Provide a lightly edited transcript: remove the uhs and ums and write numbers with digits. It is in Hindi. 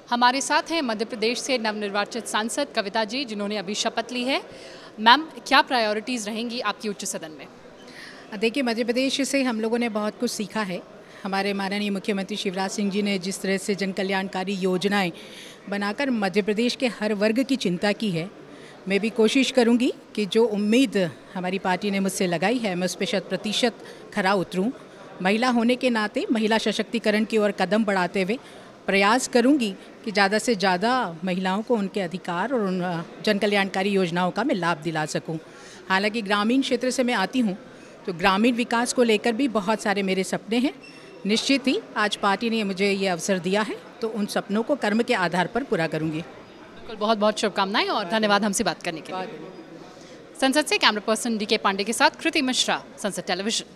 हमारे साथ हैं मध्य प्रदेश से नवनिर्वाचित सांसद कविता जी, जिन्होंने अभी शपथ ली है। मैम, क्या प्रायोरिटीज़ रहेंगी आपकी उच्च सदन में? देखिए, मध्य प्रदेश से हम लोगों ने बहुत कुछ सीखा है। हमारे माननीय मुख्यमंत्री शिवराज सिंह जी ने जिस तरह से जन कल्याणकारी योजनाएं बनाकर मध्य प्रदेश के हर वर्ग की चिंता की है, मैं भी कोशिश करूंगी कि जो उम्मीद हमारी पार्टी ने मुझसे लगाई है, मैं उस पर 100% खरा उतरूँ। महिला होने के नाते महिला सशक्तिकरण की ओर कदम बढ़ाते हुए प्रयास करूंगी कि ज़्यादा से ज़्यादा महिलाओं को उनके अधिकार और उन जन कल्याणकारी योजनाओं का मैं लाभ दिला सकूं। हालांकि ग्रामीण क्षेत्र से मैं आती हूं, तो ग्रामीण विकास को लेकर भी बहुत सारे मेरे सपने हैं। निश्चित ही आज पार्टी ने मुझे ये अवसर दिया है, तो उन सपनों को कर्म के आधार पर पूरा करूंगी। बिल्कुल, बहुत बहुत शुभकामनाएं और धन्यवाद हमसे बात करने के लिए। संसद से कैमरा पर्सन DK पांडे के साथ कृति मिश्रा, संसद टेलीविजन।